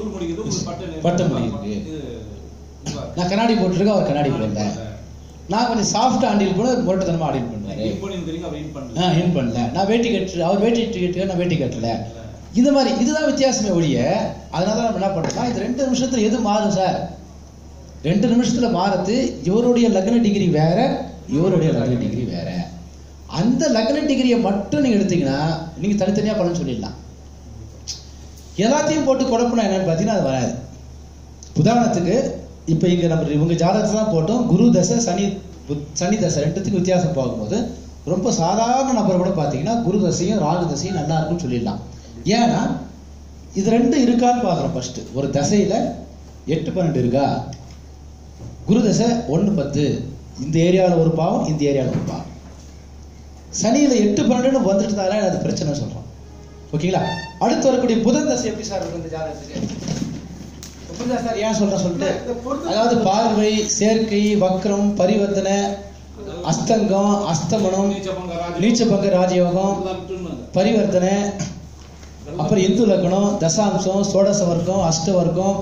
பட்டம் முடியுது. நான் கண்ணாடி போட்டுருக்கேன், அவர் கண்ணாடி போடல. நான் கொஞ்சம் சாஃப்டா ஹேண்டில் பண்ண, முரட்டுத்தனமா ஹேண்டில் பண்ணுவாரு. ஹேண்ட் பண்ணல. நான் வேட்டி கட்டு, அவர் வேட்டி கட்டு, நான் வேட்டி கட்டல. இந்த மாதிரி இதுதான் வித்தியாசமே ஒழிய. அதனால நம்ம என்ன பண்றோம்னா, இந்த 2 நிமிஷத்துல எது மாறும் சார்? 2 நிமிஷத்துல மாறது இவருடைய லக்ன டிகிரி வேற, இவருடைய லக்ன டிகிரி வேற. அந்த லக்ன டிகிரியை மட்டும் நீங்க எடுத்தீங்கன்னா நீங்க தனித்தனியா பலன் சொல்லிடலாம். எல்லாத்தையும் போட்டு குழப்பம் என்னன்னு பாத்தீங்கன்னா அது வராது. உதாரணத்துக்கு இப்ப இங்க நம்ம இவங்க ஜாதகத்தை தான் போட்டோம். குரு தசை, சனி தசை ரெண்டுத்துக்கு வித்தியாசம் பார்க்கும்போது ரொம்ப சாதாரண நபர் கூட பாத்தீங்கன்னா குரு தசையும் ராகு தசையும் நல்லா இருக்குன்னு சொல்லிடலாம். ஏன்னா இது 2 இருக்கான்னு பாக்குறோம். ஃபர்ஸ்ட் ஒரு தசையில 8-12 இருக்கா? குரு தசை 1-10, இந்த ஏரியாவில் ஒரு பாவம், இந்த ஏரியாவில் ஒரு பாவம். சனியில 8-12 வந்துட்டுதால அது பிரச்சனை சொல்றோம். ஓகேங்களா? அடுத்து வரக்கூடிய புதன் தசை எப்படி சார் இருக்கு இந்த ஜாதகத்துக்கு? புரியுதா சார் ஏன் சொல்றேன் சொல்லிட்டு? அதாவது பார்வை, சேர்க்கை, வக்ரம், பரிவர்த்தனை, அஸ்தங்கம், அஸ்தமனம், நீச்சபங்க ராஜயோகம், பரிவர்த்தனை, அப்புறம் இந்து லக்னம், தசாம்சம், சோடச வர்க்கம், அஷ்ட வர்க்கம்,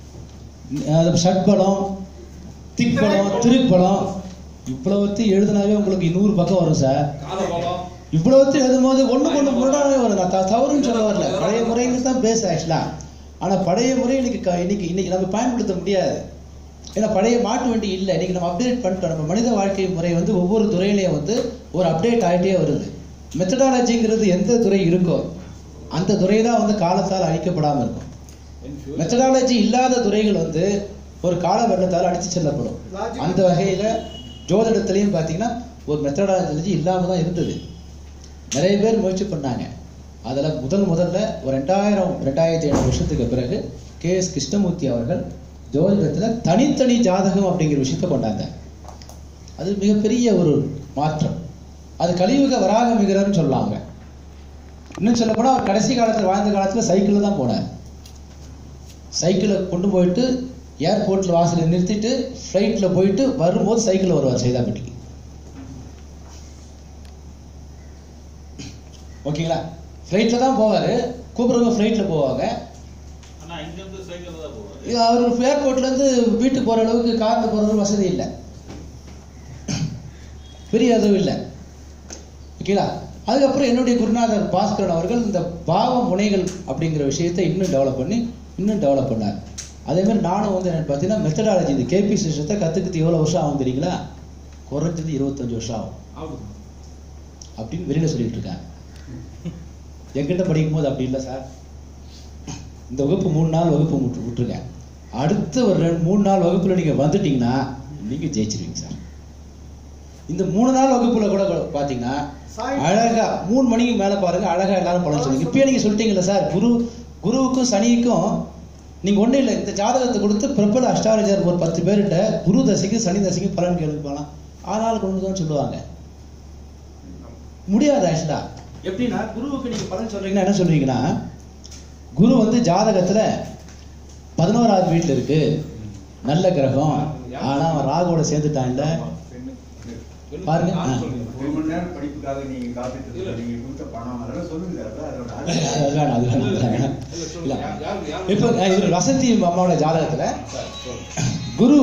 ஷட்பலம், திக்பலம், திருப்பலம், இவ்வளவு எழுதினாவே உங்களுக்கு 100 பக்கம் வரும் சார். இவ்வளவு எழுதும்போது ஒண்ணுக்கு முன்னாடி வரும். நான் தவறுன்னு சொல்ல வரல, பழைய முறைன்னு தான் பேச ஆக்சுவலா. ஆனா பழைய முறை இன்னைக்கு நம்ம பயன்படுத்த முடியாது. ஏன்னா பழைய மாட்டு வண்டி இல்லை. இன்னைக்கு நம்ம அப்டேட் பண்ணிட்டோம். நம்ம மனித வாழ்க்கை முறை ஒவ்வொரு துறையிலையும் ஒரு அப்டேட் ஆகிட்டே வருது. மெத்தடாலஜிங்கிறது எந்த துறை இருக்கோ அந்த துறை தான் காலத்தால் அழிக்கப்படாமல் இருக்கும். மெத்தடாலஜி இல்லாத துறைகள் ஒரு கால வெள்ளத்தால் அடித்து செல்லப்படும். அந்த வகையில ஜோதிடத்திலையும் பார்த்தீங்கன்னா ஒரு மெத்தடாலஜி இல்லாம தான் இருந்தது. நிறைய பேர் முயற்சி பண்ணாங்க. அதில் முதல்ல ஒரு 2000-2500 வருஷத்துக்கு பிறகு KS கிருஷ்ணமூர்த்தி அவர்கள் ஜோதிடத்தில் தனித்தனி ஜாதகம் அப்படிங்கிற விஷயத்தை கொண்டாந்தார். அது மிகப்பெரிய ஒரு மாற்றம். அது கலியுக வராக மிகிறன்னு சொல்லாங்க. இன்னும் சொல்ல போனால் அவர் கடைசி காலத்தில் வாழ்ந்த காலத்தில் சைக்கிளில் தான் போனார். சைக்கிளை கொண்டு போயிட்டு ஏர்போர்ட்டில் வாசலில் நிறுத்திட்டு ஃப்ளைட்டில் போயிட்டு வரும்போது சைக்கிளில் வருவார் சைதாப்பேட்டைக்கு. ஓகேங்களா? ஃப்ளைட்டில் தான் போவார். கூப்பிட்றவங்க ஃப்ளைட்டில் போவாங்க. அவர் ஏர்போர்ட்லேருந்து வீட்டுக்கு போகிற அளவுக்கு காரில் போகிற வசதி இல்லை, பெரிய அதுவும் இல்லை. ஓகேங்களா? அதுக்கப்புறம் என்னுடைய குருநாதர் பாஸ்கரன் அவர்கள் இந்த பாவ முனைகள் அப்படிங்கிற விஷயத்தை இன்னும் டெவலப் பண்ணார். அதே மாதிரி நானும் என்னன்னு பார்த்தீங்கன்னா மெத்தடாலஜி இந்த KP சிஸ்டத்தை கற்றுக்கிட்டு எவ்வளோ வருஷம் ஆகும் தெரியுங்களா? குறைஞ்சது 25 வருஷம் ஆகும் அப்படின்னு வெளியில் சொல்லிட்டு இருக்காங்க. என்கிட்ட படிக்கும் போது அப்படி இல்லை சார். இந்த வகுப்பு 3 நாள் வகுப்பு விட்டுருக்கேன். அடுத்த ஒரு 3 நாள் வகுப்புல நீங்க வந்துட்டீங்கன்னா நீங்க ஜெயிச்சிருவீங்க சார். இந்த 3 நாள் வகுப்புல கூட பாத்தீங்கன்னா அழகா 3 மணிக்கு மேல பாருங்க, அழகா எல்லாரும் பலன் சொல்லுங்க. இப்பயே நீங்க சொல்லிட்டீங்கல்ல சார், குருவுக்கும் சனிக்கும் நீங்க ஒண்ணு இல்லை, இந்த ஜாதகத்தை கொடுத்து பிரபல அஸ்ட்ராலஜர் ஒரு 10 பேர்கிட்ட குரு தசைக்கு சனி தசைக்கு பலன் கேள்விப்பாலாம் 6 நாள் கொண்டு தான் சொல்லுவாங்க. முடியாது ஆக்சுவலா. எப்படின்னா குருவுக்கு நீங்க பலன் சொல்றீங்கன்னா என்ன சொல்றீங்கன்னா, குரு ஜாதகத்துல 11வது வீட்டுல இருக்கு, நல்ல கிரகம். ஆனா அவன் ராகுவோட சேர்ந்துட்டான் இல்ல பாருங்க. படிப்புக்காக நீங்க காத்துட்டு நீங்க கொடுத்த பணம் அதெல்லாம் சொல்லுங்க. இப்ப இது வசந்தி அம்மாவோட ஜாதகத்துல குரு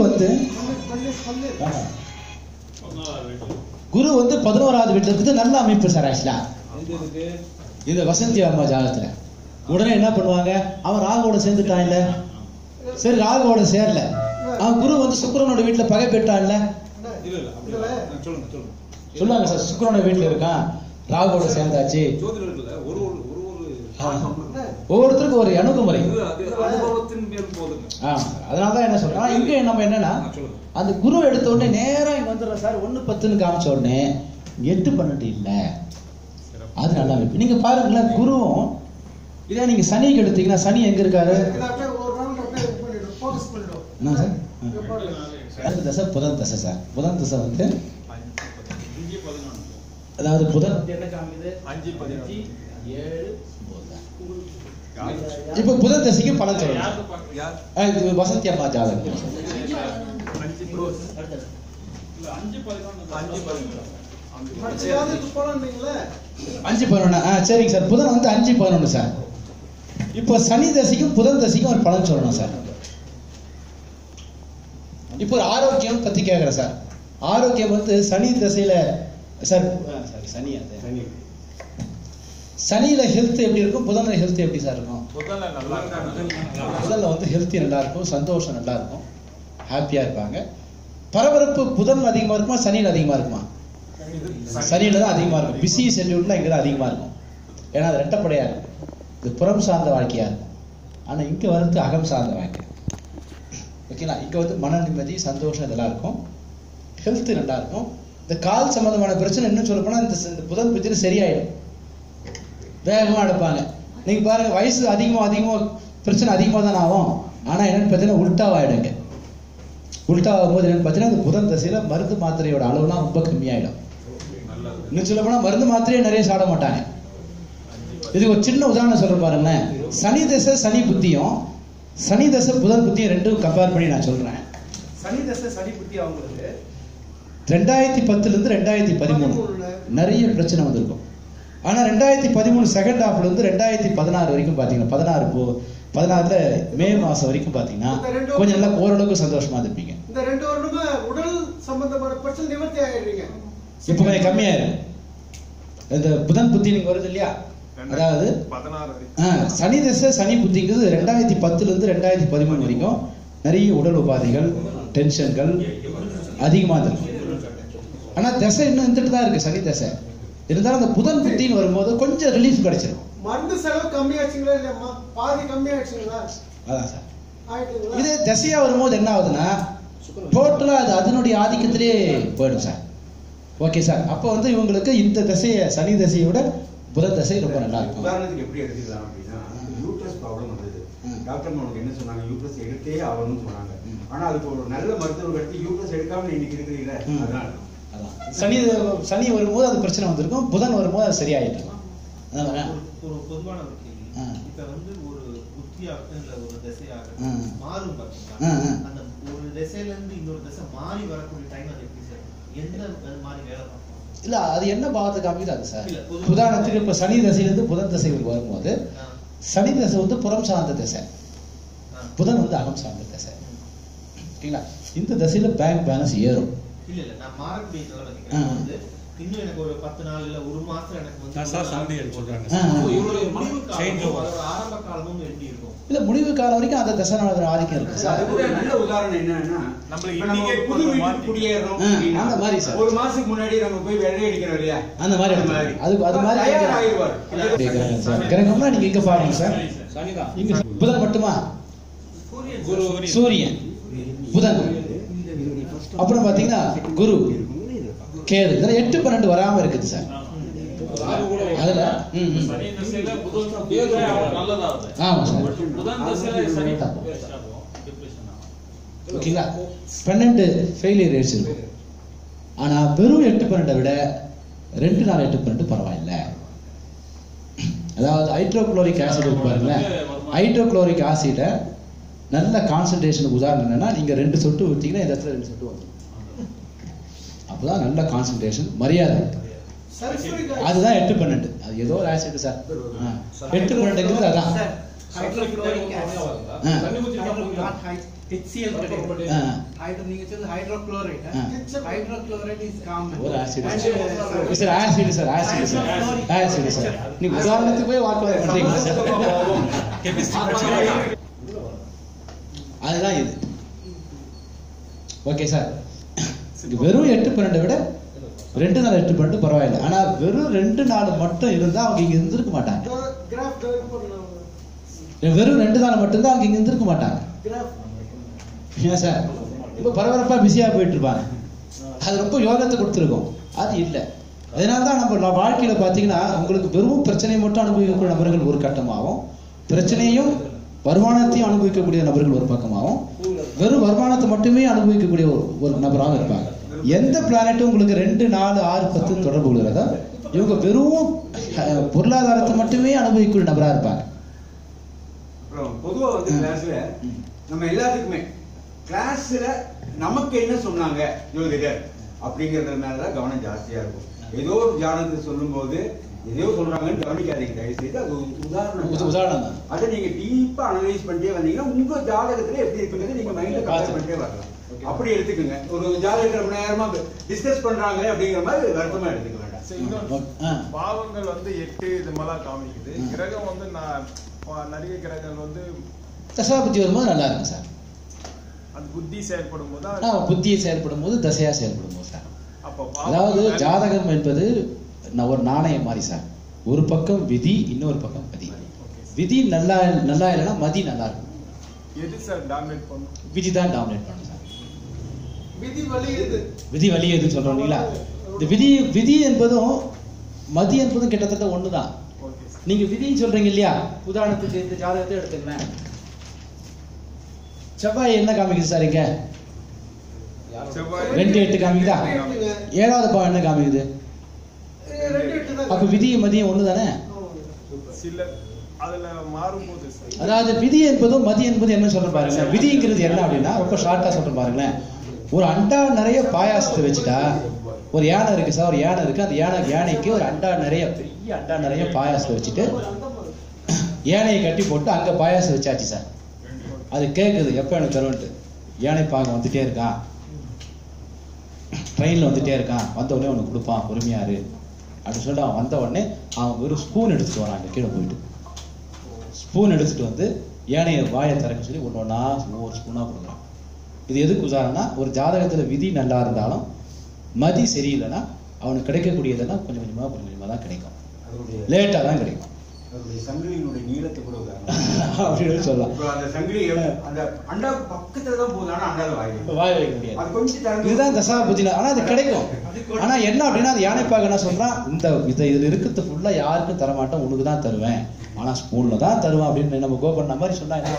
11வது வீட்டுல இருக்குது, நல்ல அமைப்பு சார். ஆக்சுவலா இது வசந்தி அம்மா ஜாதகத்துல உடனே என்ன பண்ணுவாங்க, அவன் ராகுவோட சேர்ந்துட்டான் இல்ல, சரி ராகுவோட சேரல, அவன் குரு சுக்கிரனோட வீட்டுல பகை பெற்றான் இல்ல, சொல்லுவாங்க சார் சுக்கிரனோட வீட்டுல இருக்கான் ராகுவோட சேர்ந்தாச்சு. ஒவ்வொருத்தருக்கும் ஒரு அணுகுமுறை. அதனாலதான் என்ன சொல்றேன், இங்க நம்ம என்னன்னா அந்த குரு எடுத்த உடனே நேரம் இங்க வந்துடுற சார் 1-10 காமிச்ச உடனே 8-12 இல்ல, அது நல்லா இருக்கு. நீங்க பாருங்களேன், குருவும் இதே நீங்க சனிக்கு எடுத்தீங்கன்னா சனி எங்க இருக்காரு? என்ன சார்? தசை புதன் தசை சார். புதன் தசை அதாவது புதன் என்ன காமிக்குது? 5, 17, 9. இப்போ புதன் தசைக்கு பலன் சொல்லணும். இது வசந்தி அம்மா ஜாதகம். 5-11. சரிங்க சார். புதன் வந்து 5-11 சார். இப்போ சனி தசைக்கும் புதன் தசைக்கும் ஒரு பலன் சொல்லணும் சார். இப்போ ஒரு ஆரோக்கியம் பத்தி கேட்குறேன் சார். ஆரோக்கியம் வந்து சனி தசையில சார் சனியில ஹெல்த் எப்படி இருக்கும், புதன்ல ஹெல்த் எப்படி சார் இருக்கும்? புதன்ல வந்து ஹெல்த்தி நல்லா இருக்கும், சந்தோஷம் நல்லா இருக்கும், ஹாப்பியா இருப்பாங்க. பரபரப்பு புதன்ல அதிகமா இருக்குமா சனியில அதிகமா இருக்குமா? சனியில தான் அதிகமா இருக்கும். பிஸி ஷெட்யூல்ல இங்க தான் அதிகமா இருக்கும். ஏன்னா அது ரெட்டப்படையா இருக்கும். இது புறம் சார்ந்த வாழ்க்கையா இருக்கும். ஆனா இங்க வர்றது அகம் சார்ந்த வாழ்க்கை. ஓகேங்களா? இங்க வந்து மன நிம்மதி, சந்தோஷம் இதெல்லாம் இருக்கும், ஹெல்த் நல்லா இருக்கும். இந்த கால் சம்பந்தமான பிரச்சனை இன்னும் சொல்ல போனா இந்த புதன் பிரச்சனை சரியாயிடும், வேகமா எடுப்பாங்க. நீங்க பாருங்க, வயசு அதிகமா பிரச்சனை அதிகமா தான் ஆகும். ஆனா என்னன்னு பார்த்தீங்கன்னா உல்டாவாயிடுங்க. உல்டாவும் போது என்னன்னு பார்த்தீங்கன்னா இந்த புதன் தசையில மருந்து மாத்திரையோட அளவுலாம் ரொம்ப கம்மியாயிடும். இன்னும் சொல்ல போனா மருந்து மாத்திரையே நிறைய சாப்பிட மாட்டாங்க. இதுக்கு ஒரு சின்ன உதாரணம் சொல்ற பாருங்களேன். சனி தசை சனி புத்தியும், சனி தசை புதன் புத்தியும் ரெண்டும் கம்பேர் பண்ணி நான் சொல்றேன். சனி தசை சனி புத்தி அவங்களுக்கு 2010 இருந்து 2013 நிறைய பிரச்சனை வந்திருக்கும். ஆனா 2013 செகண்ட் ஹாஃப்ல இருந்து 2016 வரைக்கும் பாத்தீங்கன்னா 16ல மே மாசம் வரைக்கும் பாத்தீங்கன்னா கொஞ்சம் நல்லா ஓரளவுக்கு சந்தோஷமா இருப்பீங்க. இந்த 2 வருடமா உடல் சம்பந்தமான பிரச்சனை நிவர்த்தி ஆயிடுறீங்க. இப்ப கொஞ்சம் கம்மியாயிரும். இந்த புதன் புத்தி நீங்க வருது இல்லையா, அதாவது 16 சனி தசை சனி புத்திங்கிறது 2010 இருந்து 2013 வரைக்கும் நிறைய உடல் உபாதைகள், டென்ஷன்கள் அதிகமா இருக்கும். ஆனா தசை இன்னும் இருந்துட்டு தான் இருக்கு, சனி தசை இருந்தாலும் அந்த புதன் புத்தின்னு வரும்போது கொஞ்சம் ரிலீஃப் கிடைச்சிடும். மருந்து செலவு கம்மியாச்சுங்களா இல்லையம்மா? பாதி கம்மியாச்சுங்களா? அதான் சார். ஆயிட்டுங்களா? இதே தசையா வரும்போது என்ன ஆகுதுன்னா டோட்டலா அது அதனுடைய ஆதிக்கத்திலே போயிடும் சார். Okay sir. அப்போ வந்து இவங்களுக்கு இந்த தசையை சனி தசையை விட புதன் தசை ரொம்ப நல்லா இருக்கும். உதாரணத்துக்கு எப்படி எடுத்துக்கலாம் அப்படின்னா, யூட்ரஸ் ப்ராப்ளம் வந்தது. டாக்டர் உனக்கு என்ன சொன்னாங்க, யூட்ரஸ் எடுத்தே ஆகணும்னு சொன்னாங்க. ஆனா அதுக்கு ஒரு நல்ல மருத்துவர் எடுத்து யூட்ரஸ் எடுக்காம இன்னைக்கு இருக்கிறீங்களா? அதனால சனி வரும்போது அது பிரச்சனை வந்திருக்கும், புதன் வரும்போது அது சரியாயிட்டு. ஒரு பொதுவான ஒரு கேள்வி. இப்ப வந்து ஒரு புத்தியாக இல்ல ஒரு திசையாக மாறும் பாத்தீங்கன்னா, அந்த ஒரு திசையில இருந்து இன்னொரு திசை மாறி வரக்கூடிய டைம் அது எப்படி சார்? எந்த மாதிரி வேலை பார்க்கணும்? இல்ல அது என்ன பாவத்தை காமிக்குது சார். உதாரணத்துக்கு இப்ப சனி தசையிலிருந்து புதன் தசைக்கு வரும்போது சனி தசை வந்து புறம் சார்ந்த திசை, புதன் வந்து அகம் சார்ந்த திசை. ஓகேங்களா? இந்த தசையில பேங்க் பேலன்ஸ் ஏறும். இல்ல நான் மாறக்கூடிய வந்து இன்னும் எனக்கு ஒரு 10 நாள் இல்ல ஒரு மாசம் எனக்கு வந்து சொல்றாங்க. ஆரம்ப காலமும் எப்படி இருக்கும்? இல்ல முடிவு காலம் வரைக்கும் அந்த தசையோட ஆதிக்கம் இருக்கு சார். அதுக்கு ஒரு நல்ல உதாரணம் என்னன்னா, நம்ம புது வீட்டுக்கு குடியேறோம் அந்த மாதிரி சார். ஒரு மாசத்துக்கு முன்னாடி நம்ம போய் வெள்ளை அடிக்கிறோம் இல்லையா, அந்த மாதிரி அது மாதிரி தயாராகிடுவார். கிரகம்னா நீங்க இங்க பாருங்க சார். இங்க புதன் மட்டுமா? சூரியன், புதன், அப்புறம் பாத்தீங்கன்னா குரு, கேது, 8-12 வராம இருக்குது சார். அதுல ஆமா சார். ஓகேங்களா? 12 ஃபெயிலியர் ரேட்ஸ் இருக்கு. ஆனா வெறும் 8-12 விட 2 நாள் 8-12 பரவாயில்லை. அதாவது ஹைட்ரோகுளோரிக் ஆசிட் இருக்கு பாருங்களேன். ஹைட்ரோகுளோரிக் ஆசிட நல்ல கான்சன்ட்ரேஷனுக்கு உதாரணம் என்னன்னா, நீங்க 2 சொட்டு ஊற்றிங்கன்னா இந்த இடத்துல 2 சொட்டு வந்துடும். அப்பதான் நல்ல கான்சன்ட்ரேஷன், மரியாதை. அதுதான் 8-12. அது ஏதோ ஒரு ஆசிட் சார். 8-12 அதான். Hydrochloric acid HCl hydrochloride. Hydrochloride is common. ஒரு ஆசிட் சார். Acid sir. நீங்க உதாரணத்துக்கு போய் வாக்குவாதம் பண்றீங்க சார். அதுதான் இது. Okay sir. வெறும் 8-12 விட 2 நாள் 8-12 பரவாயில்லை. ஆனா வெறும் 2 நாள் மட்டும் இருந்தா அவங்க இங்க இருந்திருக்க மாட்டாங்க. வெறும் 2 நாள் மட்டும் தான் அவங்க இங்க இருந்திருக்க மாட்டாங்க. ஏன் சார்? ரொம்ப பரபரப்பா பிஸியா போயிட்டு இருப்பாங்க. அது ரொம்ப யோகத்தை கொடுத்துருக்கோம். அது இல்லை. அதனால்தான் நம்ம வாழ்க்கையில பாத்தீங்கன்னா உங்களுக்கு வெறும் பிரச்சனையை மட்டும் அனுபவிக்கக்கூடிய நபர்கள் ஒரு கட்டமாகவும், பிரச்சனையும் வருமானத்தையும் அனுபவிக்கக்கூடிய நபர்கள் ஒரு பக்கமாகவும், வெறும் வருமானத்தை மட்டுமே அனுபவிக்கக்கூடிய ஒரு நபராக இருப்பாங்க. எந்த பிளானட்டும் உங்களுக்கு 2, 4, 6, 10 தொடர்பு கொள்கிறதோ இவங்க வெறும் பொருளாதாரத்தை மட்டுமே அனுபவிக்கக்கூடிய நபராக இருப்பாங்க. பொதுவா வந்து கிளாஸ்ல நம்ம எல்லாத்துக்குமே கிளாஸ்ல நமக்கு என்ன சொன்னாங்க ஜோதிடர் அப்படிங்கறது மேலதான் கவனம் ஜாஸ்தியா இருக்கும். ஏதோ ஒரு ஜாதகத்தை சொல்லும் போது எதையோ சொல்றாங்கன்னு கவனிக்காதீங்க தயவு செய்து. அது உதாரணம் தான். அதை நீங்க டீப்பா அனலைஸ் பண்ணிட்டே வந்தீங்கன்னா உங்க ஜாதகத்துல எப்படி இருக்குங்கிறது நீங்க மைண்ட்ல கம்பேர் பண்ணிட்டே வரலாம். அப்படி எடுத்துக்கோங்க. ஒரு ஜாதகத்தை ரொம்ப நேரமா டிஸ்கஸ் பண்றாங்க அப்படிங்கிற மாதிரி வருத்தமா எடுத்துக்க வேண்டாம். பாவங்கள் வந்து 8 இது மாதிரிலாம் காமிக்குது. கிரகம் வந்து நிறைய கிரகங்கள் வந்து தசாபுத்தி வரும்போது நல்லா இருக்கும் சார். அது புத்தி செயல்படும் போது புத்தியை செயல்படும் போது தசையா செயல்படும் போது சார். அதாவது ஜாதகம் என்பது ஒரு நாணயம் மாதிரி சார். ஒரு பக்கம் விதி, இன்னொரு பக்கம் மதி. விதி நல்லா இல்லைன்னா மதி நல்லா இருக்கும். எது சார் டாமினேட் பண்ணும்? விதி தான் டாமினேட் பண்ணும் சார். விதி வலியதுன்னு சொல்றோம் இல்லைங்களா? இந்த விதி என்பதும் மதி என்பதும் கிட்டத்தட்ட ஒண்ணுதான். நீங்க விதின்னு சொல்றீங்க இல்லையா? உதாரணத்துக்கு இந்த ஜாதகத்தை எடுத்துக்கிறேன். செவ்வாய் என்ன காமிக்குது சார்? இங்க 2-8 காமிக்குதா? 7வது பாவம் என்ன காமிக்குது? அப்ப விதியும் மதியம் ஒண்ணுதானே? அதாவது விதி என்பதும் மதி என்பது என்ன சொல்ற பாருங்க. விதிங்கிறது என்ன அப்படின்னா ரொம்ப ஷார்ட்டா சொல்ற பாருங்களேன். ஒரு அண்டா நிறைய பாயாசத்தை வச்சுட்டா, ஒரு யானை இருக்கு சார், ஒரு யானை இருக்கு. அந்த யானைக்கு ஒரு அண்டா நிறைய பெரிய அண்டா நிறைய பாயாசத்தை வச்சுட்டு யானையை கட்டி போட்டு அங்க பாயாசம் வச்சாச்சு சார். அது கேட்குது எப்ப எனக்கு தருவன்ட்டு. யானை பாகம் வந்துட்டே இருக்கான், ட்ரெயின்ல வந்துட்டே இருக்கான், வந்த உடனே உனக்கு கொடுப்பான், பொறுமையாரு அப்படின்னு சொல்லிட்டு அவன் வந்த உடனே அவன் ஒரு ஸ்பூன் எடுத்துட்டு வரான். கீழே போயிட்டு ஸ்பூன் எடுத்துட்டு வந்து யானையை வாயை திறக்க சொல்லி ஒவ்வொன்றா ஒவ்வொரு ஸ்பூனா கொடுக்குறான். இது எதுக்கு உதாரணம்னா, ஒரு ஜாதகத்துல விதி நல்லா இருந்தாலும் மதி சரியில்லைன்னா அவனுக்கு கிடைக்கக்கூடியதெல்லாம் கொஞ்சம் கொஞ்சமா தான் கிடைக்கும். லேட்டா தான் கிடைக்கும். சங்கிலியினுடைய நீளத்தை கூட அப்படின்னு சொல்லலாம். அந்த சங்கிலி அந்த அண்டா பக்கத்துல தான் போகுது, ஆனா அண்டால வாய் வைக்க முடியாது. இதுதான் தசாபுத்தி. ஆனா அது கிடைக்கும். ஆனா என்ன அப்படின்னா, அது யானைப்பாக என்ன சொல்றான், இதுல இருக்கிறது ஃபுல்லா யாருக்கும் தரமாட்டேன், உனக்கு தான் தருவேன், ஆனா ஸ்பூன்ல தான் தருவேன் அப்படின்னு நம்ம கோபண்ண மாதிரி சொன்னா என்ன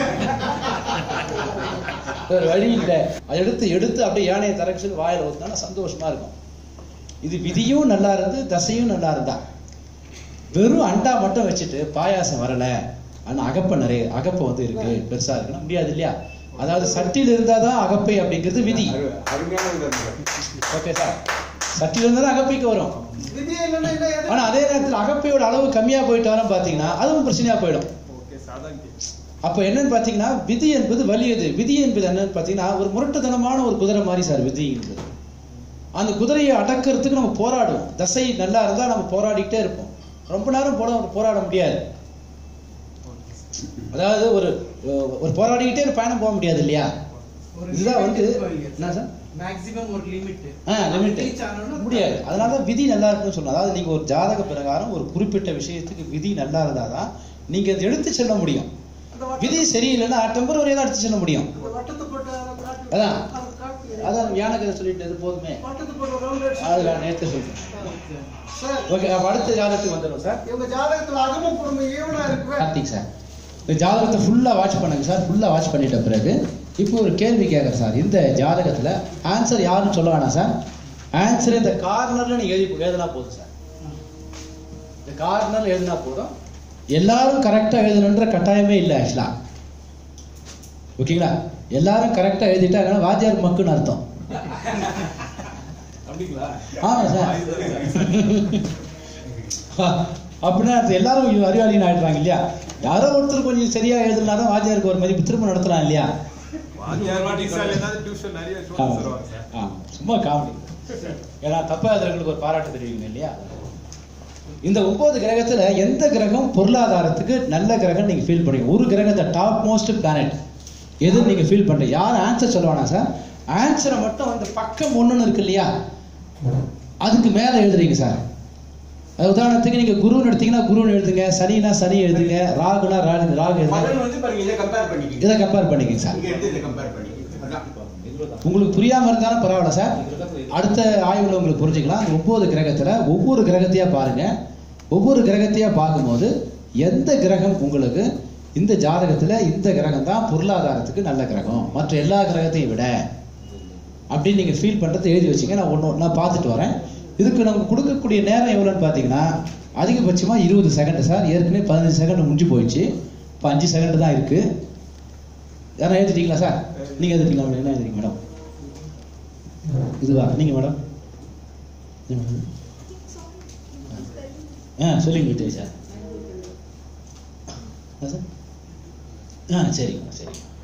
ஒரு வழி இல்லை. அதை எடுத்து அப்படியே யானையை தரக்கு சொல்லி வாயில ஊத்தினா சந்தோஷமா இருக்கும். இது விதியும் நல்லா இருந்து தசையும் நல்லா இருந்தா. வெறும் அண்டா மட்டும் வச்சுட்டு பாயாசம் வரல, ஆனா அகப்பை வந்து இருக்கு, பெருசா இருக்குன்னா முடியாது இல்லையா? அதாவது சட்டியில் இருந்தாதான் அகப்பை அப்படிங்கிறது விதி. ஓகே சார், சட்டியில் இருந்தாதான் அகப்பைக்கு வரும். ஆனா அதே நேரத்தில் அகப்பையோட அளவு கம்மியா போயிட்டாலும் பாத்தீங்கன்னா அதுவும் பிரச்சனையா போயிடும். அப்ப என்னன்னு பாத்தீங்கன்னா, விதி என்பது வலியது. விதி என்பது என்னன்னு பாத்தீங்கன்னா ஒரு முரட்டுத்தனமான ஒரு குதிரை மாதிரி சார் விதி என்பது. அந்த குதிரையை அடக்கிறதுக்கு நம்ம போராடுவோம். தசை நல்லா இருந்தா நம்ம போராடிக்கிட்டே இருப்போம். ரொம்ப நேரம் போராட முடியாது. அதாவது ஒரு போராடிக்கிட்டே ஒரு பயணம் போக முடியாது இல்லையா? இதுதான் வந்து என்ன சார் மேக்ஸிமம் ஒரு லிமிட் முடியாது. அதனால விதி நல்லா இருக்குன்னு சொன்னா, அதாவது நீங்க ஒரு ஜாதக பிரகாரம் ஒரு குறிப்பிட்ட விஷயத்துக்கு விதி நல்லா இருந்தாதான் நீங்க அதை எடுத்து செல்ல முடியும். விதி சரியில்லைன்னா டெம்பரரியா தான் எடுத்து செல்ல முடியும். அதான் யானை சொல்லிட்டு போதுமே. அதுதான் நேற்று சொல்றேன். ஓகே, அடுத்த ஜாதகத்துக்கு வந்துடும் சார். கார்த்திக் சார், இந்த ஜாதகத்தை ஃபுல்லா வாட்ச் பண்ணுங்க சார். ஃபுல்லா வாட்ச் பண்ணிட்ட பிறகு இப்போ ஒரு கேள்வி கேட்குறேன் சார். இந்த ஜாதகத்துல ஆன்சர் யாருன்னு சொல்ல வேணாம் சார். ஆன்சர் இந்த கார்னர்ல நீங்க எழுதினா போதும் சார். இந்த கார்னர்ல எழுதினா போதும். எல்லாரும் கரெக்டா எழுதணுன்ற கட்டாயமே இல்லை ஆக்சுவலா. ஓகேங்களா? எல்லாரும் கரெக்டா எழுதிட்டா வாத்தியார் மக்குன்னு அர்த்தம். ஆமா சார். அப்படின்னா எல்லாரும் அறிவாளின்னு ஆயிடுறாங்க இல்லையா? யாரோ ஒருத்தர் கொஞ்சம் சரியா எழுதுனாதான் வாத்தியாருக்கு ஒரு மதிப்பு திரும்ப நடத்தலாம் இல்லையா? சும்மா காமெடி. ஏன்னா தப்பா எழுதுறவங்களுக்கு ஒரு பாராட்டு தெரிவிங்க இல்லையா? இந்த 9 கிரகத்துல எந்த கிரகம் பொருளாதாரத்துக்கு நல்ல கிரகம் நீங்க ஃபீல் பண்ணுவீங்க? ஒரு கிரகத்தை டாப் மோஸ்ட் பிளானட் எது நீங்க ஃபீல் பண்றீங்க? யாரும் ஆன்சர் சொல்லுவானா சார்? ஆன்சரை மட்டும் அந்த பக்கம் ஒண்ணுன்னு இருக்கு இல்லையா, அதுக்கு மேல எழுதுறீங்க சார். உதாரணத்துக்கு நீங்க குருன்னு எடுத்தீங்கன்னா குருன்னு எழுதுங்க, சனினா சனி எழுதுங்க, ராகுனா ராகு எழுதுங்க. இதை கம்பேர் பண்ணிக்கங்க சார். உங்களுக்கு புரியாம இருந்தாலும் பரவாயில்ல சார். அடுத்த ஆய்வுல உங்களுக்கு புரிஞ்சுக்கலாம். 9 கிரகத்துல ஒவ்வொரு கிரகத்தையா பாருங்க. ஒவ்வொரு கிரகத்தையா பார்க்கும்போது எந்த கிரகம் உங்களுக்கு இந்த ஜாதகத்துல இந்த கிரகம் தான் பொருளாதாரத்துக்கு நல்ல கிரகம் மற்ற எல்லா கிரகத்தையும் விட அப்படின்னு நீங்க ஃபீல் பண்றதை எழுதி வச்சுங்க. நான் பார்த்துட்டு வரேன். இதுக்கு நமக்கு கொடுக்கக்கூடிய நேரம் எவ்வளோன்னு பார்த்தீங்கன்னா அதிகபட்சமா 20 செகண்ட் சார். ஏற்கனவே 15 செகண்ட் முடிஞ்சு போயிடுச்சு. இப்போ 5 செகண்ட் தான் இருக்கு. யாரும் எழுதிட்டீங்களா சார்? நீங்க எழுதிட்டீங்களா மேடம்? என்ன எழுதிட்டீங்க மேடம்? இதுவா நீங்க மேடம்? சொல்லிங்க விட்டு சார். சரிங்க சரிங்க.